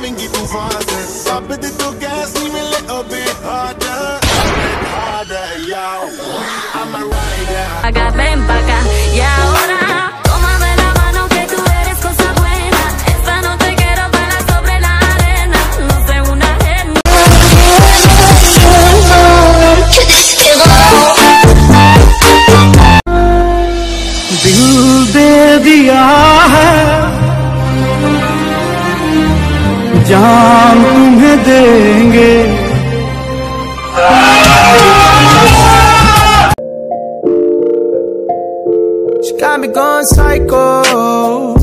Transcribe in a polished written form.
loving get too faster. Stop it, the gas, leave me a little bit harder. Yo, I'm a rider. Acá, ven pa' acá, y ahora tómame la mano que tú eres cosa buena. Esta noche quiero bailar sobre la arena, no sé una agenda. दिल दे दिया है, जान तुम्हें देंगे। She got me going psycho.